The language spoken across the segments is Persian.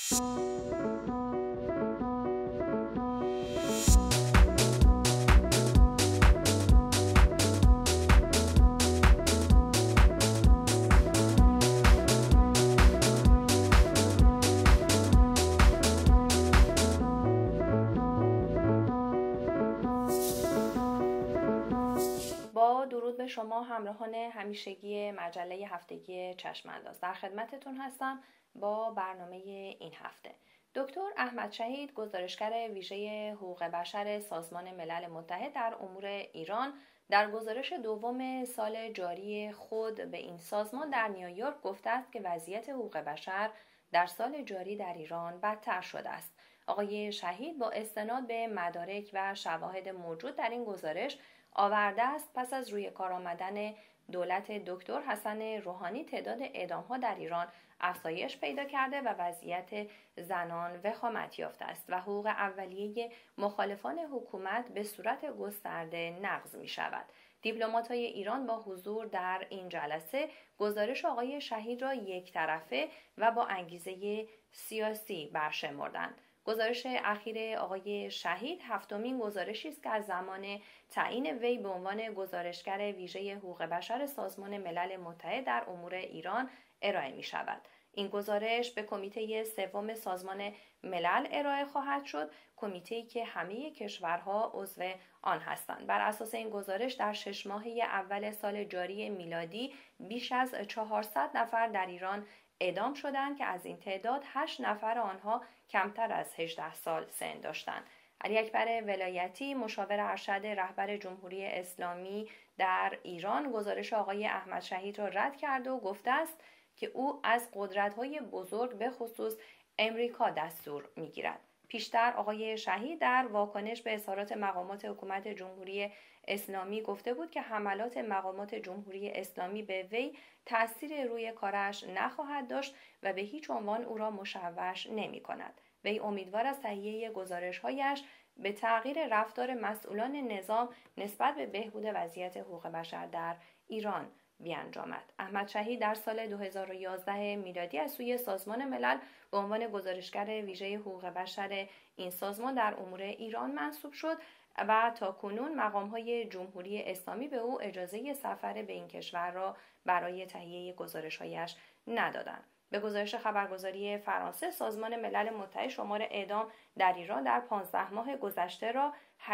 با درود به شما همراهان همیشگی مجله هفتگی چشم‌انداز، در خدمتتون هستم با برنامه این هفته. دکتر احمد شهید، گزارشگر ویژه حقوق بشر سازمان ملل متحد در امور ایران، در گزارش دوم سال جاری خود به این سازمان در نیویورک گفته است که وضعیت حقوق بشر در سال جاری در ایران بدتر شده است. آقای شهید با استناد به مدارک و شواهد موجود در این گزارش آورده است پس از روی کار آمدن دولت دکتر حسن روحانی تعداد اعدام‌ها در ایران افزایش پیدا کرده و وضعیت زنان وخامت یافته است و حقوق اولیه مخالفان حکومت به صورت گسترده نقض می شود. دیپلمات‌های ایران با حضور در این جلسه گزارش آقای شهید را یک طرفه و با انگیزه سیاسی برشمردند. گزارش اخیر آقای شهید هفتمین گزارشی است که از زمان تعیین وی به عنوان گزارشگر ویژه حقوق بشر سازمان ملل متحد در امور ایران ارائه می شود. این گزارش به کمیته سوم سازمان ملل ارائه خواهد شد، کمیته‌ای که همه کشورها عضو آن هستند. بر اساس این گزارش در 6 ماهه اول سال جاری میلادی بیش از 400 نفر در ایران اعدام شدند که از این تعداد 8 نفر آنها کمتر از 18 سال سن داشتند. علی اکبر ولایتی، مشاور ارشد رهبر جمهوری اسلامی در ایران، گزارش آقای احمد شهید را رد کرده و گفته است که او از قدرت‌های بزرگ به خصوص امریکا دستور می‌گیرد. پیشتر آقای شهید در واکنش به اظهارات مقامات حکومت جمهوری اسلامی گفته بود که حملات مقامات جمهوری اسلامی به وی تأثیر روی کارش نخواهد داشت و به هیچ عنوان او را مشوش نمی‌کند. وی امیدوار است تهیه گزارش‌هایش به تغییر رفتار مسئولان نظام نسبت به بهبود وضعیت حقوق بشر در ایران بیانجامد. احمد شهید در سال 2011 میلادی از سوی سازمان ملل به عنوان گزارشگر ویژه حقوق بشر این سازمان در امور ایران منصوب شد و تاکنون مقام‌های جمهوری اسلامی به او اجازه سفر به این کشور را برای تهیه گزارش‌هایش ندادند. به گزارش خبرگزاری فرانسه، سازمان ملل متحد شمار اعدام در ایران در 15 ماه گذشته را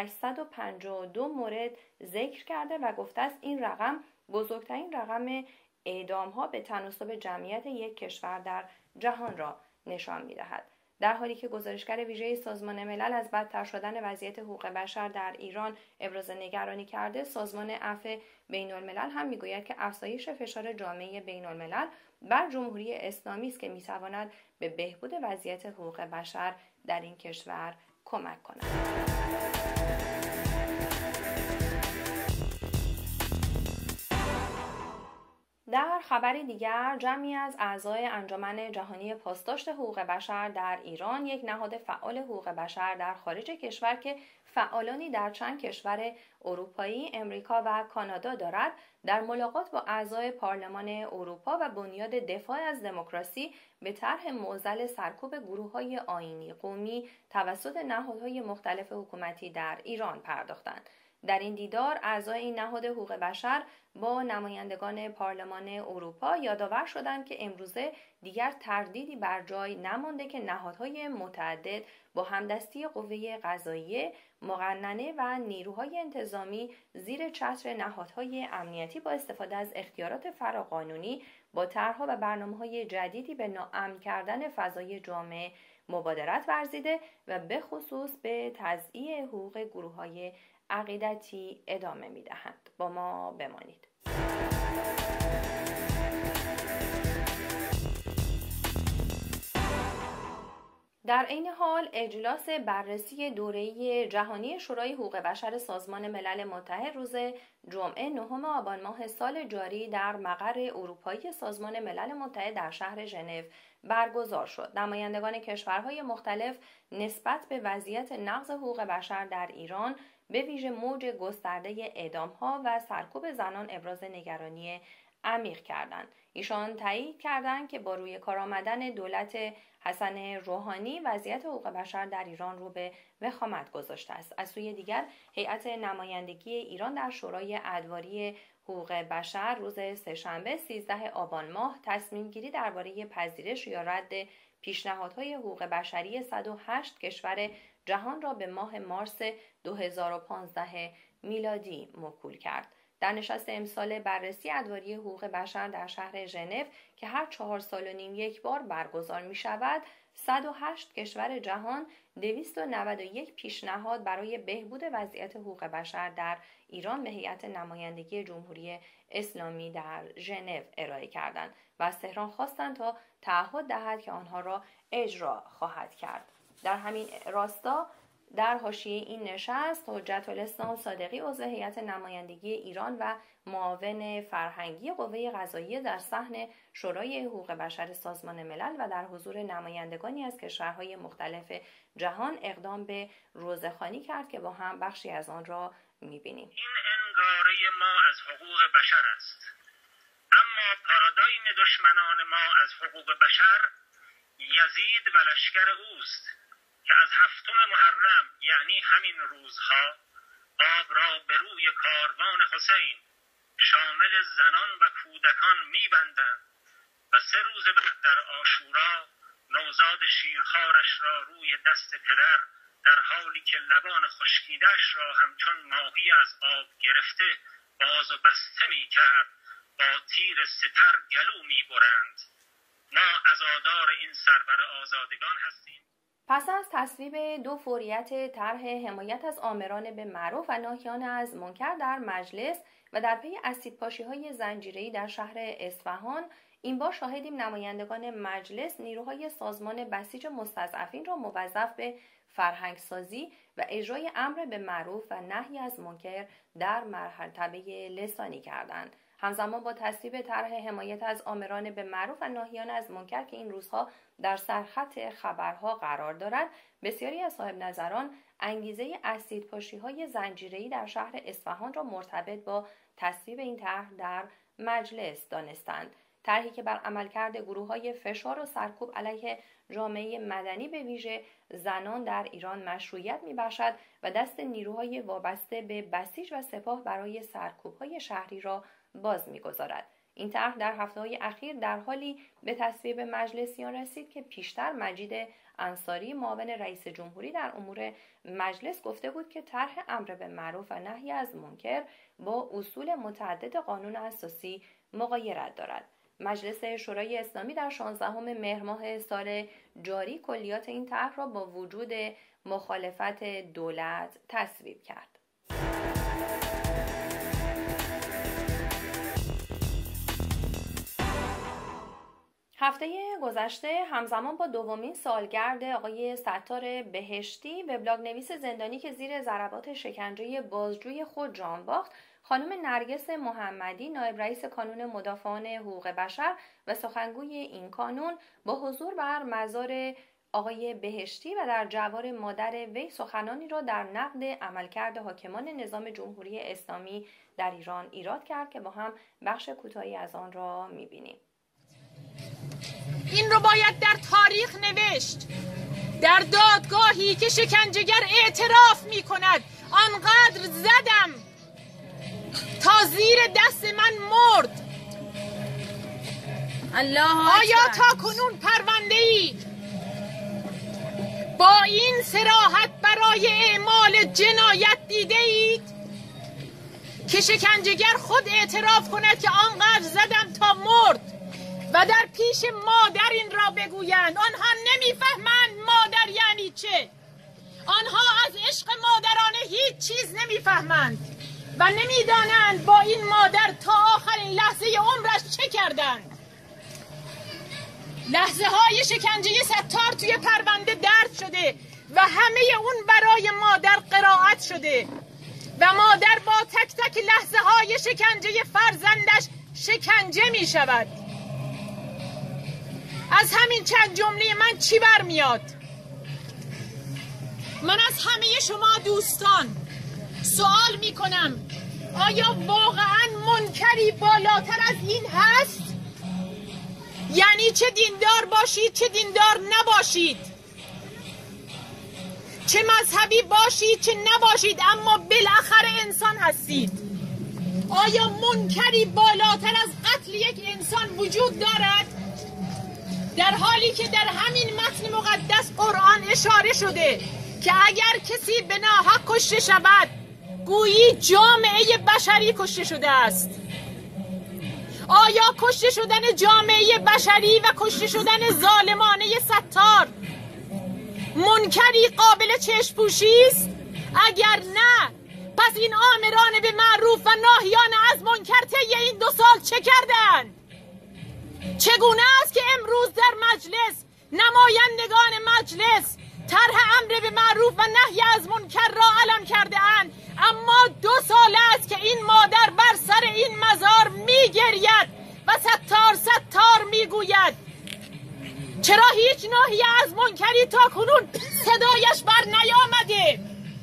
852 مورد ذکر کرده و گفته است این رقم بزرگترین رقم اعدام‌ها به تناسب جمعیت یک کشور در جهان را نشان می‌دهد. در حالی که گزارشگر ویژه سازمان ملل از بدتر شدن وضعیت حقوق بشر در ایران ابراز نگرانی کرده، سازمان عفو بین‌الملل هم می‌گوید که افزایش فشار جامعه بین‌الملل بر جمهوری اسلامی است که می‌تواند به بهبود وضعیت حقوق بشر در این کشور کمک کند. در خبری دیگر، جمعی از اعضای انجمن جهانی پاسداشت حقوق بشر در ایران، یک نهاد فعال حقوق بشر در خارج کشور که فعالانی در چند کشور اروپایی، امریکا و کانادا دارد، در ملاقات با اعضای پارلمان اروپا و بنیاد دفاع از دموکراسی به طرح معضل سرکوب گروه‌های آیینی قومی توسط نهادهای مختلف حکومتی در ایران پرداختند. در این دیدار اعضای این نهاد حقوق بشر با نمایندگان پارلمان اروپا یادآور شدند که امروزه دیگر تردیدی بر جای نمانده که نهادهای متعدد با همدستی قوه قضاییه، مقننه و نیروهای انتظامی زیر چتر نهادهای امنیتی با استفاده از اختیارات فراقانونی با طرح‌ها و برنامه‌های جدیدی به ناامن کردن فضای جامعه مبادرت ورزیده و به خصوص به تضییع حقوق گروه‌های عقیدتی ادامه می‌دهند. با ما بمانید. در این حال اجلاس بررسی دوره‌ای جهانی شورای حقوق بشر سازمان ملل متحد روز جمعه 9 آبان ماه سال جاری در مقر اروپایی سازمان ملل متحد در شهر ژنو برگزار شد. نمایندگان کشورهای مختلف نسبت به وضعیت نقض حقوق بشر در ایران، به ویژه موج گسترده اعدام‌ها و سرکوب زنان ابراز نگرانی عمیق کردند. ایشان تایید کردند که با روی کار آمدن دولت حسن روحانی وضعیت حقوق بشر در ایران رو به وخامت گذاشته است. از سوی دیگر هیئت نمایندگی ایران در شورای ادواری حقوق بشر روز سه‌شنبه 13 آبان ماه تصمیم گیری درباره پذیرش یا رد پیشنهادهای حقوق بشری 108 کشور جهان را به ماه مارس 2015 میلادی موکول کرد. در نشست امسال بررسی ادواری حقوق بشر در شهر ژنو که هر 4 سال و نیم یک بار برگزار می شود، 108 کشور جهان 291 پیشنهاد برای بهبود وضعیت حقوق بشر در ایران به هیئت نمایندگی جمهوری اسلامی در ژنو ارائه کردند و از تهران خواستند تا تعهد دهد که آنها را اجرا خواهد کرد. در همین راستا در حاشیه این نشست حجت الاسلام صادقی عضو هیئت نمایندگی ایران و معاون فرهنگی قوه قضاییه در صحن شورای حقوق بشر سازمان ملل و در حضور نمایندگانی از کشورهای مختلف جهان اقدام به روزه‌خوانی کرد که با هم بخشی از آن را می‌بینیم. این انگاره ما از حقوق بشر است، اما پارادایم دشمنان ما از حقوق بشر یزید و لشکر اوست که از 7 محرم یعنی همین روزها آب را به روی کاروان حسین شامل زنان و کودکان می‌بندند و 3 روز بعد در عاشورا نوزاد شیرخوارش را روی دست پدر در حالی که لبان خشکیده‌اش را همچون ماهی از آب گرفته باز و بسته می‌کرد با تیر سپر گلو می‌برند. ما عزادار این سرور آزادگان هستیم. پس از تصویب 2 فوریت طرح حمایت از آمران به معروف و ناهیان از منکر در مجلس و در پی اسیدپاشی‌های زنجیره‌ای در شهر اصفهان، این بار شاهدیم نمایندگان مجلس نیروهای سازمان بسیج مستضعفین را موظف به فرهنگسازی و اجرای امر به معروف و نهی از منکر در مرتبه لسانی کردند. همزمان با تصویب طرح حمایت از آمران به معروف و ناهیان از منکر که این روزها در سرخط خبرها قرار دارد، بسیاری از صاحب نظران انگیزه اسیدپاشی‌های زنجیره‌ای در شهر اصفهان را مرتبط با تصویب این طرح در مجلس دانستند. طرحی که بر عملکرد گروه‌های فشار و سرکوب علیه جامعه مدنی به ویژه زنان در ایران مشروعیت می‌بخشد و دست نیروهای وابسته به بسیج و سپاه برای سرکوب‌های شهری را باز می‌گذارد. این طرح در هفته‌های اخیر در حالی به تصویب مجلسیان رسید که پیشتر مجید انصاری معاون رئیس جمهوری در امور مجلس گفته بود که طرح امر به معروف و نهی از منکر با اصول متعدد قانون اساسی مغایرت دارد. مجلس شورای اسلامی در 16 مهر ماه سال جاری کلیات این طرح را با وجود مخالفت دولت تصویب کرد. هفته گذشته همزمان با دومین سالگرد آقای ستار بهشتی، وبلاگ نویس زندانی که زیر ضربات شکنجه بازجوی خود جان باخت، خانم نرگس محمدی، نایب رئیس کانون مدافعان حقوق بشر و سخنگوی این کانون، با حضور بر مزار آقای بهشتی و در جوار مادر وی سخنانی را در نقد عملکرد حاکمان نظام جمهوری اسلامی در ایران ایراد کرد که با هم بخش کوتاهی از آن را می‌بینیم. این رو باید در تاریخ نوشت، در دادگاهی که شکنجهگر اعتراف می کند آنقدر زدم تا زیر دست من مرد. آیا تا کنون پرونده ای با این صراحت برای اعمال جنایت دیده اید که شکنجهگر خود اعتراف کند که آنقدر زدم تا مرد و در پیش مادر این را بگویند؟ آنها نمیفهمند مادر یعنی چه. آنها از عشق مادرانه هیچ چیز نمیفهمند و نمیدانند با این مادر تا آخرین لحظه عمرش چه کردند. لحظه های شکنجه ستار توی پرونده درد شده و همه اون برای مادر قرائت شده و مادر با تک تک لحظه های شکنجه فرزندش شکنجه می شود. از همین چند جمله من چی برمیاد؟ من از همه شما دوستان سوال می کنم آیا واقعا منکری بالاتر از این هست؟ یعنی چه دیندار باشید چه دیندار نباشید، چه مذهبی باشید چه نباشید، اما بالاخره انسان هستید. آیا منکری بالاتر از قتل یک انسان وجود دارد؟ در حالی که در همین متن مقدس قرآن اشاره شده که اگر کسی به ناحق کشته شود گویی جامعه بشری کشته شده است. آیا کشته شدن جامعه بشری و کشته شدن ظالمانه ستار منکری قابل چشم‌پوشی است؟ اگر نه، پس این آمران به معروف و ناهیان از منکر طی این 2 سال چه کردند؟ چگونه است که امروز در مجلس نمایندگان مجلس طرح امر به معروف و نهی از منکر را اعلام کرده اند، اما 2 سال است که این مادر بر سر این مزار میگرید و ستار میگوید. چرا هیچ ناحیه از منکری تا کنون صدایش بر نیامده؟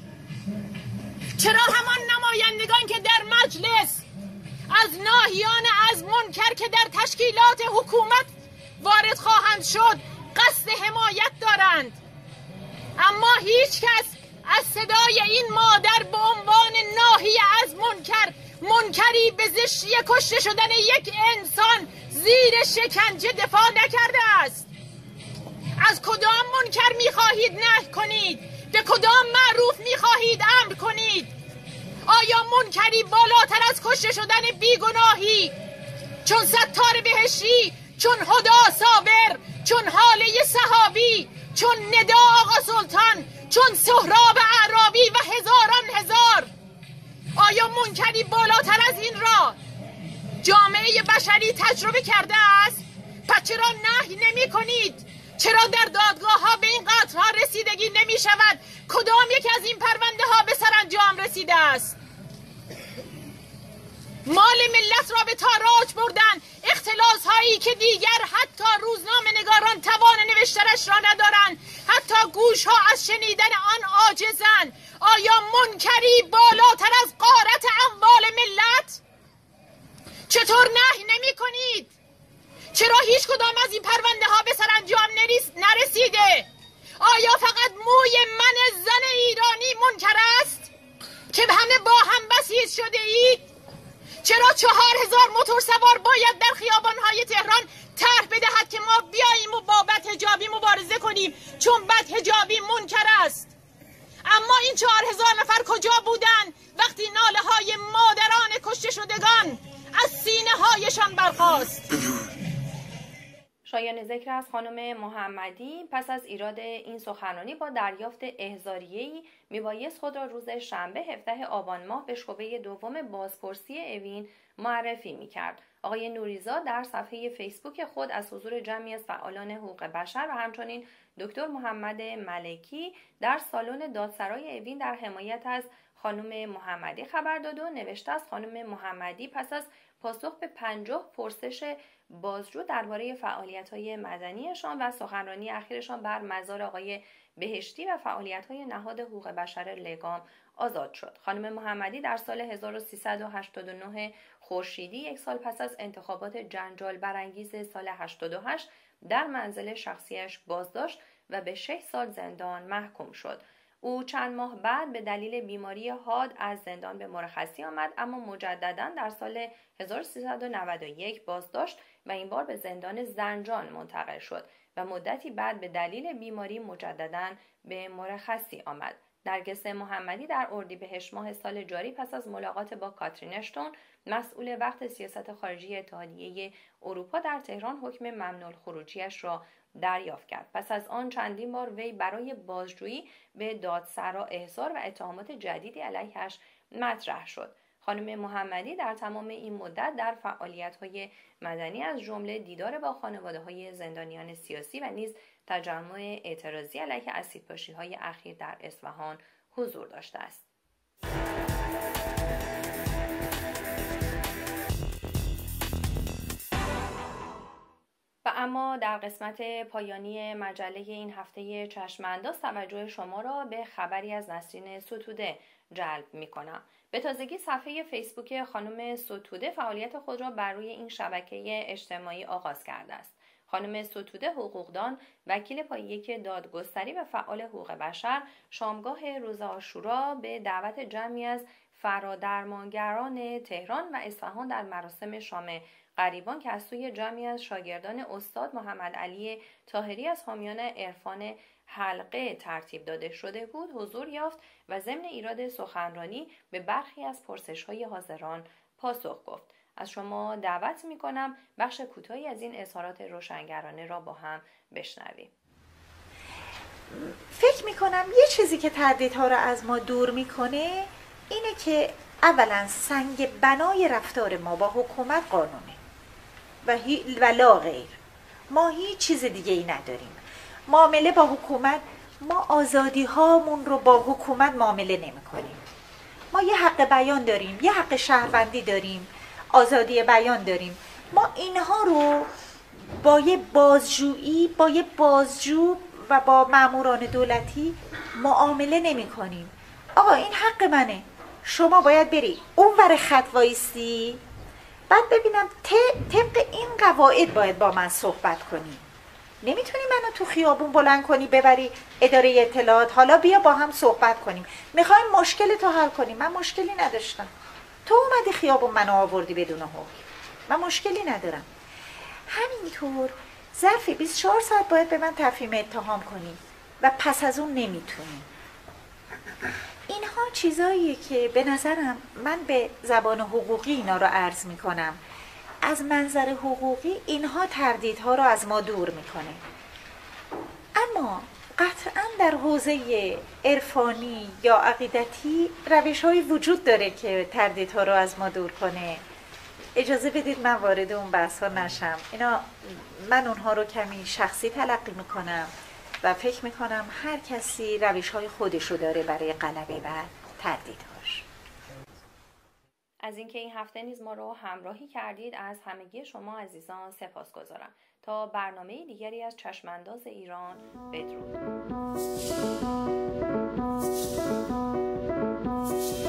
چرا همان نمایندگان که در مجلس از ناهیان از منکر که در تشکیلات حکومت وارد خواهند شد قصد حمایت دارند، اما هیچ کس از صدای این مادر به عنوان ناهیه از منکری به زشتی کشته شدن یک انسان زیر شکنجه دفاع نکرده است؟ از کدام منکر میخواهید نهی کنید؟ به کدام معروف میخواهید امر کنید؟ آیا منکری بالاتر از کشته شدن بیگناهی چون ستار بهشتی، چون هدا صابر، چون حاله صحابی، چون ندا آقا سلطان، چون سهراب اعرابی و هزار آیا منکری بالاتر از این را جامعه بشری تجربه کرده است؟ پس چرا نهی نمی کنید؟ چرا در دادگاه ها به این قتل‌ها رسیدگی نمی شود؟ کدام یک از این پرونده ها به سرانجام رسیده است؟ مال ملت را به تاراج بردن، اختلاس هایی که دیگر حتی روزنامه نگاران توان نوشتنش را ندارند، حتی گوش ها از شنیدن آن عاجزند. آیا منکری بالاتر از غارت اموال ملت؟ چطور نهی نمی کنید؟ چرا هیچ کدام از این پرونده ها به سرانجام نرسیده؟ آیا فقط موی من زن ایرانی منکر است که همه با هم بسیج شده اید؟ چرا 4000 موتور سوار باید در خیابان‌های تهران طرح بدهد که ما بیاییم و با بدحجابی مبارزه کنیم چون بدحجابی منکر است؟ اما این 4000 نفر کجا بودند وقتی ناله‌های مادران کشته شدگان از سینه‌هایشان برخاست؟ شایان ذکر از خانم محمدی پس از ایراد این سخنرانی با دریافت احضاریه‌ای میبایست خود را روز شنبه 17 آبان ماه به شعبه دوم بازپرسی اوین معرفی میکرد. آقای نوریزاد در صفحه فیسبوک خود از حضور جمعی از فعالان حقوق بشر و همچنین دکتر محمد ملکی در سالن دادسرای اوین در حمایت از خانم محمدی خبر داد و نوشته است خانم محمدی پس از پاسخ به 50 پرسش بازجو درباره فعالیت‌های مدنیشان و سخنرانی اخیرشان بر مزار آقای بهشتی و فعالیت‌های نهاد حقوق بشر لگام آزاد شد. خانم محمدی در سال 1389 خورشیدی، 1 سال پس از انتخابات جنجال برانگیز سال 88 در منزل شخصیش بازداشت و به 6 سال زندان محکوم شد. او چند ماه بعد به دلیل بیماری حاد از زندان به مرخصی آمد، اما مجددا در سال 1391 بازداشت و این بار به زندان زنجان منتقل شد و مدتی بعد به دلیل بیماری مجددا به مرخصی آمد. نرگس محمدی در اردیبهشت ماه سال جاری پس از ملاقات با کاترین اشتون مسئول وقت سیاست خارجی اتحادیه اروپا در تهران حکم ممنوع الخروجیش را دریافت کرد. پس از آن چندین بار وی برای بازجویی به دادسرا احضار و اتهامات جدیدی علیهش مطرح شد. خانم محمدی در تمام این مدت در فعالیت‌های مدنی از جمله دیدار با خانواده‌های زندانیان سیاسی و نیز تجمع اعتراضی علیه اسیدپاشی‌های اخیر در اصفهان حضور داشته است. و اما در قسمت پایانی مجله این هفته چشم‌انداز توجه شما را به خبری از نسرین ستوده جلب می‌کنم. به تازگی صفحه فیسبوک خانم ستوده فعالیت خود را بر روی این شبکه اجتماعی آغاز کرده است. خانم ستوده حقوقدان، وکیل پایه‌یک دادگستری و فعال حقوق بشر، شامگاه روز عاشورا به دعوت جمعی از فرادرمانگران تهران و اصفهان در مراسم شام غریبان که از سوی جمعی از شاگردان استاد محمد علی طاهری از حامیان عرفان حلقه ترتیب داده شده بود حضور یافت و ضمن ایراد سخنرانی به برخی از پرسش‌های حاضران پاسخ گفت. از شما دعوت می‌کنم بخش کوتاهی از این اظهارات روشنگرانه را با هم بشنویم. فکر می‌کنم یه چیزی که تردیدها را از ما دور می‌کنه اینه که اولا سنگ بنای رفتار ما با حکومت قانونه و لا غیر. ما هیچ چیز دیگه ای نداریم. معامله با حکومت، ما آزادی هامون رو با حکومت معامله نمی کنیم. ما یه حق بیان داریم، یه حق شهروندی داریم، آزادی بیان داریم. ما اینها رو با یه بازجو و با ماموران دولتی معامله نمی کنیم. آقا این حق منه، شما باید بری اون ور خط وایستی، بعد ببینم طبق این قواعد باید با من صحبت کنی. نمیتونی منو تو خیابون بلند کنی ببری اداره اطلاعات، حالا بیا با هم صحبت کنیم، میخوایم مشکل تو حل کنیم. من مشکلی نداشتم، تو اومدی خیابون منو آوردی بدون حکم، من مشکلی ندارم. همینطور ظرف 24 ساعت باید به من تفهیم اتهام کنی و پس از اون نمیتونی. اینها چیزاییه که به نظرم، من به زبان حقوقی اینا رو عرض میکنم، از منظر حقوقی اینها تردیدها رو از ما دور میکنه. اما قطعا در حوزه عرفانی یا عقیدتی روش‌هایی وجود داره که تردیدها رو از ما دور کنه. اجازه بدید من وارد اون بحث‌ها نشم. من اونها رو کمی شخصی تلقی میکنم و فکر میکنم هر کسی روش‌های خودشو داره برای غلبه بر تردیدهاش. از اینکه این هفته نیز ما رو همراهی کردید از همگی شما عزیزان سپاسگزارم. تا برنامه دیگری از چشم‌انداز ایران، بدرود.